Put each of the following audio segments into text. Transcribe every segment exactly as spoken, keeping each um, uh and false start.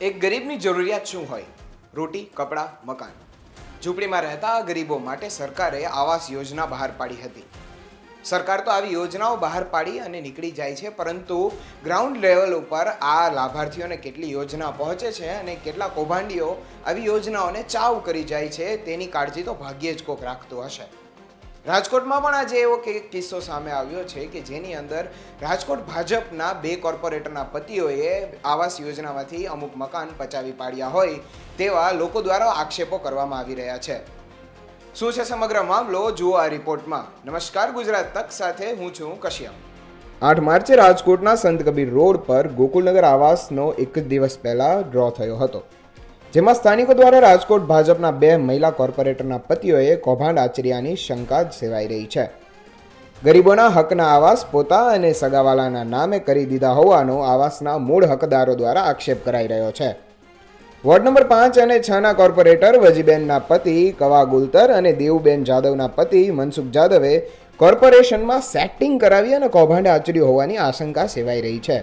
એક ગરીબની જરૂરિયાત શું હોય? રોટી, કપડાં, મકાન. ઝૂંપડીમાં રહેતા ગરીબો માટે સરકારે આવાસ યોજના બહાર પાડી હતી. સરકાર તો આવી યોજનાઓ બહાર પાડી અને નીકળી જાય છે, પરંતુ ગ્રાઉન્ડ લેવલ ઉપર આ લાભાર્થીઓને કેટલી યોજના પહોંચે છે અને કેટલા કૌભાંડીઓ આવી યોજનાઓને ચાવ કરી જાય છે તેની કાળજી તો ભાગ્યે જ કોક રાખતું હશે. રાજકોટમાં પણ આજે એવો કિસ્સો સામે આવ્યો છે કે જેની અંદર રાજકોટ ભાજપના બે કોર્પોરેટરના પતિઓએ આવાસ યોજનામાંથી અમુક મકાન પચાવી પાડ્યા હોય તેવા લોકો દ્વારા આક્ષેપો કરવામાં આવી રહ્યા છે. શું છે સમગ્ર મામલો, જુઓ આ રિપોર્ટમાં. નમસ્કાર, ગુજરાત તક સાથે હું છું કશ્યપ. આઠ માર્ચે રાજકોટના સંત કબીર રોડ પર ગોકુલનગર આવાસનો એક દિવસ પહેલા ડ્રો થયો હતો, જેમાં સ્થાનિકો દ્વારા રાજકોટ ભાજપના બે મહિલા કોર્પોરેટરના પતિઓએ કૌભાંડ આચર્યાની શંકા સેવાઈ રહી છે. ગરીબોના હકના આવાસ પોતા અને સગાવાલાના નામે કરી દીધા હોવાનો આવાસના મૂળ હકદારો દ્વારા આક્ષેપ કરાઈ રહ્યો છે. વોર્ડ નંબર પાંચ અને છ ના કોર્પોરેટર વજીબેનના પતિ કવા ગુલતર અને દેવુબેન જાદવના પતિ મનસુખ જાદવે કોર્પોરેશનમાં સેટિંગ કરાવી અને કૌભાંડ આચર્યું હોવાની આશંકા સેવાઈ રહી છે.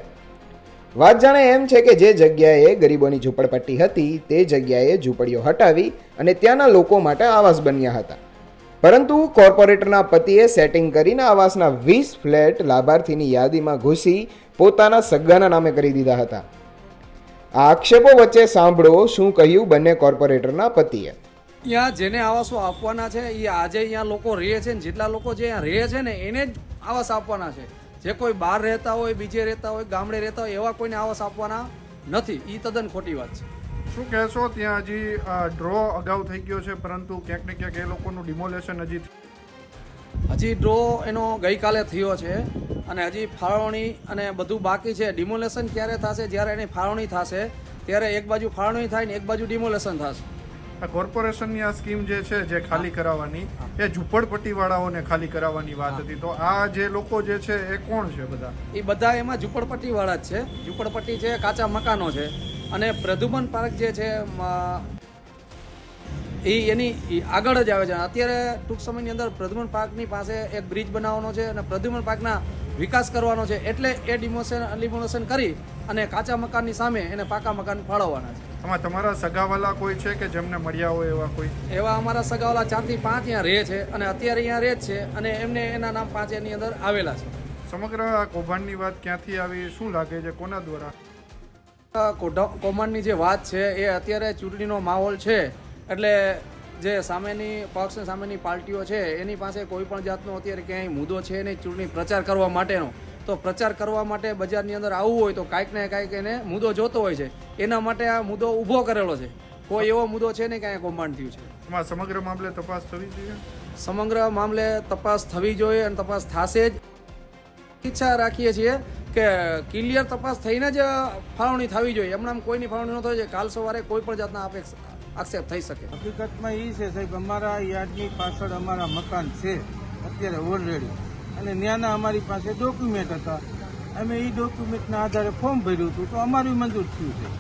વાત જાણે એમ છે કે જે જગ્યાએ ગરીબોની ઝૂંપડપટ્ટી હતી તે જગ્યાએ ઝૂંપડીઓ હટાવી અને ત્યાંના લોકો માટે આવાસ બન્યા હતા, પરંતુ કોર્પોરેટરના પતિએ સેટિંગ કરીને આવાસના વીસ ફ્લેટ લાભાર્થીની યાદીમાં ઘૂસી પોતાના સગાના નામે કરી દીધા હતા. આ આક્ષેપો વચ્ચે સાંભળો શું કહ્યું બંને કોર્પોરેટરના પતિએ. અહીંયા જેને આવાસો આપવાના છે એ આજે અહીંયા લોકો રહે છે ને જેટલા લોકો જે અહીંયા રહે છે ને એને જ આવાસ આપવાના છે. જે કોઈ બહાર રહેતા હોય, બીજે રહેતા હોય, ગામડે રહેતા હોય એવા કોઈને આવાસ આપવાના નથી. એ તદ્દન ખોટી વાત છે. શું કહેશો? ત્યાં હજી ડ્રો અગાઉ થઈ ગયો છે, પરંતુ ક્યાંક ને ક્યાંક એ લોકોનું ડિમોલેશન હજી હજી ડ્રો એનો ગઈકાલે થયો છે અને હજી ફાળવણી અને બધું બાકી છે. ડિમોલેશન ક્યારે થશે? જ્યારે એની ફાળવણી થશે ત્યારે એક બાજુ ફાળવણી થાય ને એક બાજુ ડિમોલેશન થશે. આ કોર્પોરેશનની આ સ્કીમ જે છે જે ખાલી કરાવવાની, એ ઝૂંપડપટ્ટી વાળાઓને ખાલી કરાવવાની વાત હતી. તો આ જે લોકો જે છે એ કોણ છે? બધા એ બધા એમાં ઝૂંપડપટ્ટી વાળા જ છે. ઝૂંપડપટ્ટી છે, કાચા મકાનો છે. અને પ્રદ્યુમન પાર્ક જે છે એ એની આગળ જ આવે છે. અત્યારે ટૂંક સમયની અંદર પ્રદ્યુમન પાર્કની પાસે એક બ્રિજ બનાવવાનો છે અને પ્રદ્યુમન પાર્કના વિકાસ કરવાનો છે, એટલે એ ડિમોશન ડિમોલેશન કરી અને કાચા મકાનની સામે એને પાકા મકાન ફાળવવાના છે. આમાં તમારા સગાવાલા કોઈ છે કે જેમને મળ્યા હોય એવા કોઈ? એવા અમારા સગાવાલા ચાર થી પાંચ અહીંયા રહે છે અને અત્યારે અહીંયા રહે જ છે અને એમને એના નામ પાંચ એની અંદર આવેલા છે. સમગ્ર આ કૌભાંડની વાત ક્યાંથી આવી? શું લાગે છે કોના દ્વારા કૌભાંડની જે વાત છે એ અત્યારે ચૂંટણીનો માહોલ છે, એટલે જે સામેની પક્ષ સામેની પાર્ટીઓ છે એની પાસે કોઈ પણ જાતનો અત્યારે ક્યાંય મુદ્દો છે નહીં ચૂંટણી પ્રચાર કરવા માટેનો. તો પ્રચાર કરવા માટે બજારની અંદર આવવું હોય તો કાંઈક ને કાંઈક એને મુદ્દો જોતો હોય છે. એના માટે આ મુદ્દો ઊભો કરેલો છે. કોઈ એવો મુદ્દો છે ને ક્યાંય કૌભાંડ થયું છે. એમાં સમગ્ર મામલે તપાસ થવી જોઈએ. સમગ્ર મામલે તપાસ થવી જોઈએ અને તપાસ થશે જ. ઈચ્છા રાખીએ છીએ કે ક્લિયર તપાસ થઈને જ ફાળવણી થવી જોઈએ. હમણાં કોઈની ફાળવણી ન થવી જોઈએ. કાલ સવારે કોઈ પણ જાતના અપેક્ષા આક્ષેપ થઈ શકે. હકીકતમાં એ છે સાહેબ, અમારા યાર્ડની પાછળ અમારા મકાન છે અત્યારે ઓલરેડી, અને ત્યાંના અમારી પાસે ડોક્યુમેન્ટ હતા. અમે એ ડોક્યુમેન્ટના આધારે ફોર્મ ભર્યું હતું તો અમારું મંજૂર થયું છે.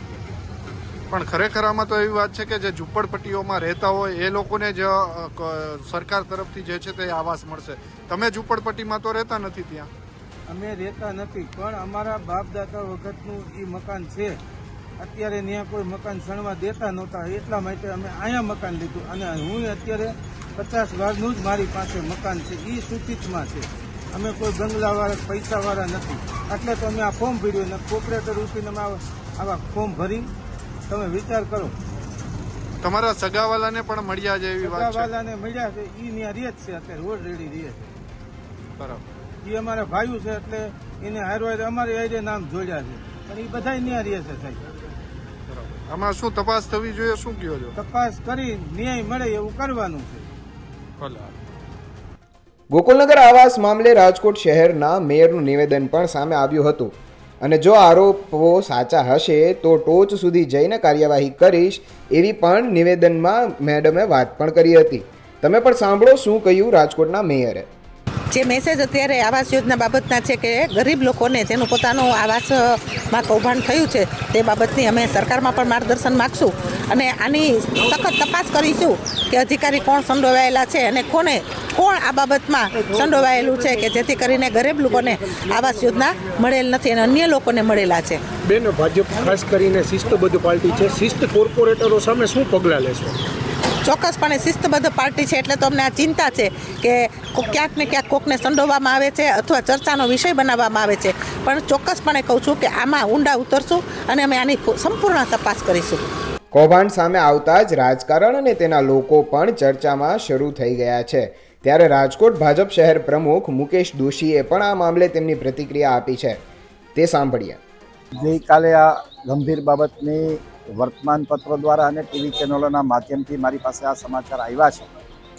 પણ ખરેખર આમાં તો એવી વાત છે કે જે ઝૂંપડપટ્ટીઓમાં રહેતા હોય એ લોકોને જ સરકાર તરફથી જે છે તે આવાસ મળશે. તમે ઝૂંપડપટ્ટીમાં તો રહેતા નથી. ત્યાં અમે રહેતા નથી, પણ અમારા બાપ દાદા વખતનું એ મકાન છે. અત્યારે ત્યાં કોઈ મકાન સણવા દેતા નહોતા, એટલા માટે અમે અહીંયા મકાન લીધું. અને હું અત્યારે પચાસ વારનું જ મારી પાસે મકાન છે, એ સૂચિતમાં છે. અમે કોઈ બંગલાવાળા પૈસાવાળા નથી, એટલે તો અમે આ ફોર્મ ભર્યું. અને કોર્પોરેટર ઉઠીને અમે આવા ફોર્મ ભરી તમે વિચાર કરો. તમારા સગાવાલાને પણ મળ્યા છે એવી વાત? સગાવાલાને મળ્યા છે, એ ત્યાં રહે જ છે અત્યારે, ઓલરેડી રહે છે. બરાબર. એ અમારા ભાઈઓ છે એટલે એને હારવા અમારે આઈડે નામ જોડ્યા છે, પણ એ બધા ત્યાં રહે છે સાહેબ. આમાં શું તપાસ થવી જોઈએ? શું કહો છો? તપાસ કરી ન્યાય મળે એવું કરવાનું છે. ગોકુલનગર આવાસ મામલે રાજકોટ શહેરના મેયરનું નિવેદન પણ સામે આવ્યું હતું અને જો આરોપો સાચા હશે તો ટોચ સુધી જઈને કાર્યવાહી કરીશ એવી પણ નિવેદનમાં મેડમે વાત પણ કરી હતી. તમે પણ સાંભળો શું કહ્યું રાજકોટના મેયરે. જે મેસેજ અત્યારે આવાસ યોજના બાબતના છે કે ગરીબ લોકોને તેનું પોતાનું આવાસમાં કૌભાંડ થયું છે તે બાબતની અમે સરકારમાં પણ માર્ગદર્શન માગશું અને આની સખત તપાસ કરીશું કે અધિકારી કોણ સંડોવાયેલા છે અને કોને કોણ આ બાબતમાં સંડોવાયેલું છે કે જેથી કરીને ગરીબ લોકોને આવાસ યોજના મળેલ નથી અને અન્ય લોકોને મળેલા છે. બેન, ભાજપ ખાસ કરીને શિસ્તબદ્ધ પાર્ટી છે, શિસ્ત કોર્પોરેટરો સામે શું પગલાં લેશો? ચોક્કસપણે શિસ્તબદ્ધ પાર્ટી છે એટલે તો અમને આ ચિંતા છે કે ક્યાંક ને ક્યાંક કોકને સંડોવવામાં આવે છે અથવા ચર્ચાનો વિષય બનાવવામાં આવે છે, પણ ચોક્કસપણે કહું છું કે આમાં ઊંડા ઉતરશું અને અમે આની સંપૂર્ણ તપાસ કરીશું. કૌભાંડ સામે આવતા જ રાજકારણ અને તેના લોકો પણ ચર્ચામાં શરૂ થઈ ગયા છે. ત્યારે રાજકોટ ભાજપ શહેર પ્રમુખ મુકેશ દોશીએ પણ આ મામલે તેમની પ્રતિક્રિયા આપી છે. તે સાંભળીએ. ગઈકાલે આ ગંભીર બાબતની વર્તમાન પત્રો દ્વારા અને ટીવી ચેનલોના માધ્યમથી મારી પાસે આ સમાચાર આવ્યા છે.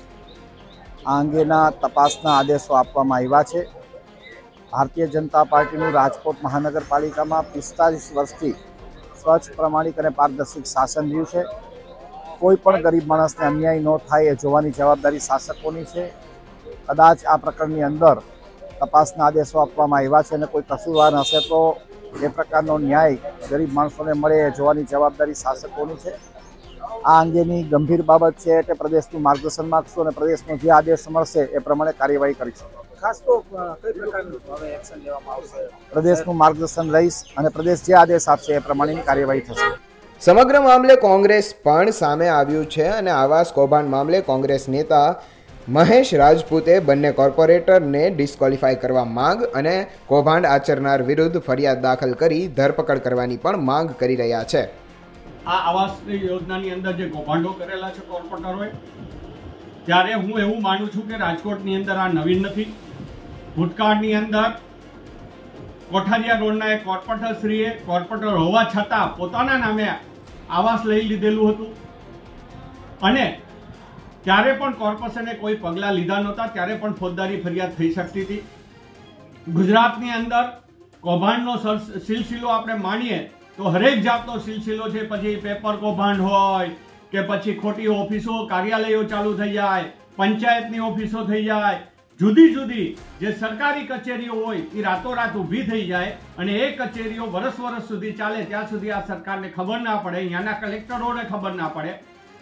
આ અંગેના તપાસના આદેશો આપવામાં આવ્યા છે. ભારતીય જનતા પાર્ટીનું રાજકોટ મહાનગરપાલિકામાં પિસ્તાલીસ વર્ષથી સ્વચ્છ, પ્રમાણિક અને પારદર્શક શાસન રહ્યું છે. કોઈ પણ ગરીબ માણસને અન્યાય ન થાય એ જોવાની જવાબદારી શાસકોની છે. કદાચ આ પ્રકરણની અંદર તપાસના આદેશો આપવામાં આવ્યા છે અને કોઈ કસૂરવાર હશે તો એ પ્રકારનો ન્યાય ગરીબ માણસોને મળે એ જોવાની જવાબદારી શાસકોની છે. આ અંગેની ગંભીર બાબત છે એટલે પ્રદેશનું માર્ગદર્શન માગશું અને પ્રદેશનો જે આદેશ મળશે એ પ્રમાણે કાર્યવાહી કરીશું. ખાસ તો કઈ પ્રકારનું હવે એક્શન લેવામાં આવશે? પ્રદેશનું માર્ગદર્શન લઈશ અને પ્રદેશ જે આદેશ આપશે એ પ્રમાણેની કાર્યવાહી થશે. સમગ્ર મામલે કોંગ્રેસ પણ સામે આવ્યું છે અને આવાસ કૌભાંડ મામલે કોંગ્રેસ નેતા મહેશ રાજપૂતે બંને કોર્પોરેટરને ડિસ્ક્વોલિફાય કરવા માંગ અને કૌભાંડ આચરનાર વિરુદ્ધ ફરિયાદ દાખલ કરી ધરપકડ કરવાની પણ માંગ કરી રહ્યા છે. આ આવાસ યોજનાની અંદર જે કૌભાંડો કરેલા છે કોર્પોરેટરોએ, ત્યારે હું એવું માનું છું કે રાજકોટની અંદર આ નવીન નથી. ભૂતકાળની અંદર કોઠારિયા રોડના એક કોર્પોરેટરશ્રીએ કોર્પોરેટર હોવા છતાં પોતાના નામે આવાસ લઈ લીધેલું હતું અને ત્યારે પણ કોર્પોરેશને કોઈ પગલાં લીધા નહોતા, ત્યારે પણ ફોજદારી ફરિયાદ થઈ શકતી હતી. ગુજરાતની અંદર કૌભાંડનો સિલસિલો આપણે માણીએ તો હરેક જાતનો સિલસિલો છે. પછી પેપર કૌભાંડ હોય કે પછી ખોટી ઓફિસો, કાર્યાલયો ચાલુ થઈ જાય, પંચાયતની ઓફિસો થઈ જાય, જુદી જુદી જે સરકારી કચેરીઓ હોય એ રાતોરાત ઊભી થઈ જાય અને એ કચેરીઓ વર્ષ વર્ષ સુધી ચાલે ત્યાં સુધી આ સરકારને ખબર ના પડે, અહીંયાના કલેક્ટરોને ખબર ના પડે.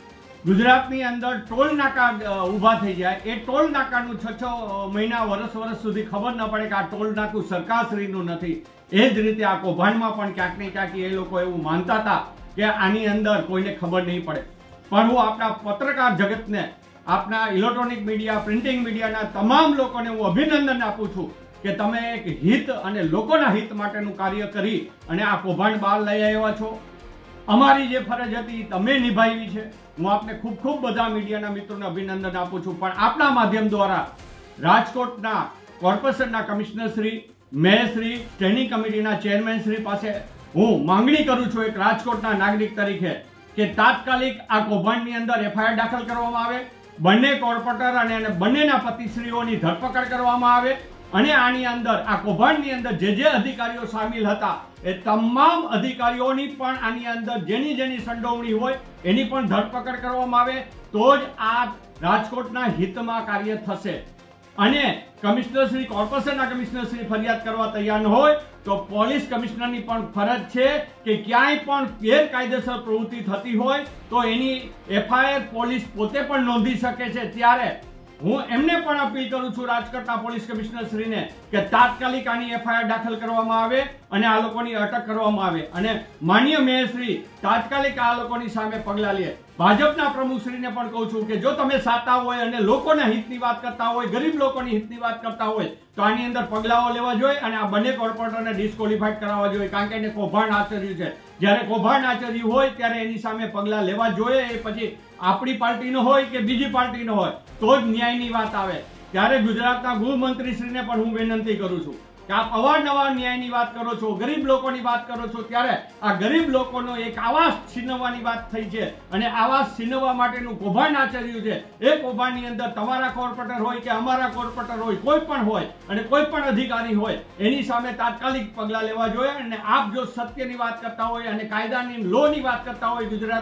ગુજરાતની અંદર ટોલ નાકા ઊભા થઈ જાય, એ ટોલ નાકાનું છ છ મહિના વર્ષ વર્ષ સુધી ખબર ન પડે કે આ ટોલ નાકું સરકારશ્રીનું નથી. એ જ રીતે આ કૌભાંડમાં પણ ક્યાંક ને ક્યાંક એ લોકો એવું માનતા હતા કે આની અંદર કોઈને ખબર નહીં પડે. પણ હું આપણા પત્રકાર જગતને, આપના ઇલેક્ટ્રોનિક મીડિયા, પ્રિન્ટિંગ મીડિયાના તમામ લોકોને હું અભિનંદન આપું છું કે તમે એક હિત અને લોકોના હિત માટેનું કાર્ય કરી અને આ કૌભાંડ બહાર લઈ આવ્યા છો. અમારી જે ફરજ હતી તમે નિભાવી છે. હું આપને ખૂબ ખૂબ બધા મીડિયાના મિત્રોને અભિનંદન આપું છું. પણ આપના માધ્યમ દ્વારા રાજકોટના કોર્પોરેશનના કમિશનરશ્રી, મેયરશ્રી, સ્ટેન્ડિંગ કમિટીના ચેરમેનશ્રી પાસે હું માંગણી કરું છું એક રાજકોટના નાગરિક તરીકે કે તાત્કાલિક આ કૌભાંડની અંદર એફઆઈઆર દાખલ કરવામાં આવે, બંને કોર્પોરેટર અને બંનેના પતિશ્રીઓની ધરપકડ કરવામાં આવે અને આની અંદર આ કૌભાંડની અંદર જે જે અધિકારીઓ સામેલ હતા એ તમામ અધિકારીઓની પણ આની અંદર જેની જેની સંડોવણી હોય એની પણ ધરપકડ કરવામાં આવે તો જ આ રાજકોટના હિતમાં કાર્ય થશે. અને કમિશનર શ્રી, કોર્પોરેશનના કમિશનર શ્રી ફરિયાદ કરવા તૈયાર ન હોય તો પોલીસ કમિશનરની પણ ફરજ છે કે ક્યાંય પણ ગેરકાયદેસર પ્રવૃત્તિ થતી હોય તો એની એફઆઈઆર પોલીસ પોતે પણ નોંધી શકે છે. ત્યારે હું એમને પણ અપીલ કરું છું રાજકોટના પોલીસ કમિશનર શ્રીને કે તાત્કાલિક આની એફઆઈઆર દાખલ કરવામાં આવે અને આ લોકોની અટક કરવામાં આવે અને માનનીય મેયરશ્રી તાત્કાલિક આ લોકોની સામે પગલાં લે. ભાજપના પ્રમુખશ્રીને પણ કહું છું કે જો તમે સાતા હોય અને લોકોના હિતની વાત કરતા હોય, ગરીબ લોકોની હિતની વાત કરતા હોય તો આની અંદર પગલાઓ લેવા જોઈએ અને આ બંને કોર્પોરેટરને ડિસ્ક્વોલિફાઈડ કરાવવા જોઈએ કારણ કે એને કૌભાંડ આચર્યું છે. જ્યારે કૌભાંડ આચર્યું હોય ત્યારે એની સામે પગલાં લેવા જોઈએ. એ પછી આપણી પાર્ટીનો હોય કે બીજી પાર્ટીનો હોય તો જ ન્યાયની વાત આવે. ત્યારે ગુજરાતના ગૃહમંત્રીશ્રીને પણ હું વિનંતી કરું છું કે આપ અવારનવાર ન્યાયની વાત કરો છો, ગરીબ લોકોની વાત કરો છો, ત્યારે આ ગરીબ લોકોનો એક આવાસ છીનવવાની વાત થઈ છે અને આવાસ છીનવવા માટેનું કૌભાંડ આચર્યું છે. એ કૌભાંડની અંદર તમારા કોર્પોરેટર હોય કે અમારા કોર્પોરેટર હોય, કોઈ પણ હોય અને કોઈ પણ અધિકારી હોય એની સામે તાત્કાલિક પગલાં લેવા જોઈએ. અને આપ જો સત્યની વાત કરતા હોય અને કાયદાની લોની વાત કરતા હોય ગુજરાતમાં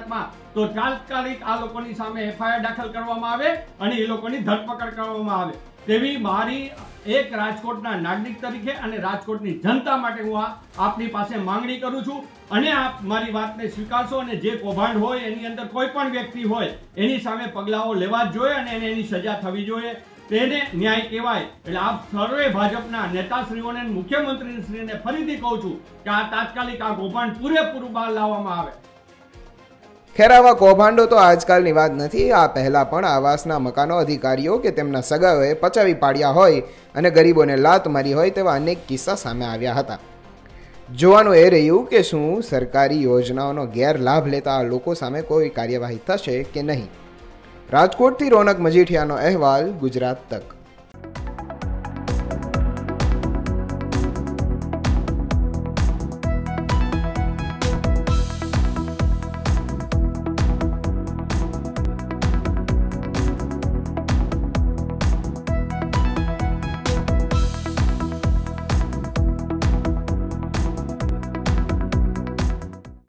તો તાત્કાલિક આ લોકોની સામે એફઆઈઆર દાખલ કરવામાં આવે અને એ લોકોની ધરપકડ કરવામાં આવે તેવી મારી એક રાજકોટના નાગરિક તરીકે અને રાજકોટની જનતા માટે હું આ આપની પાસે માંગણી કરું છું અને આપ મારી વાતને સ્વીકારશો અને જે કૌભાંડ હોય એની અંદર કોઈ પણ વ્યક્તિ હોય એની સામે પગલાઓ લેવા જ જોઈએ અને એને એની સજા થવી જોઈએ, તેને ન્યાય કહેવાય. એટલે આપ સર્વે ભાજપના નેતાશ્રીઓને મુખ્યમંત્રીશ્રીને ફરીથી કહું છું કે આ તાત્કાલિક આ કૌભાંડ પૂરેપૂરું બહાર લાવવામાં આવે. ખેર આવા કૌભાંડો તો આજકાલની વાત નથી. આ પહેલાં પણ આવાસના મકાનો અધિકારીઓ કે તેમના સગાઓએ પચાવી પાડ્યા હોય અને ગરીબોને લાત મારી હોય તેવા અનેક કિસ્સા સામે આવ્યા હતા. જોવાનું એ રહ્યું કે શું સરકારી યોજનાઓનો ગેરલાભ લેતા લોકો સામે કોઈ કાર્યવાહી થશે કે નહીં. રાજકોટથી રોનક મજીઠિયાનો અહેવાલ, ગુજરાત તક.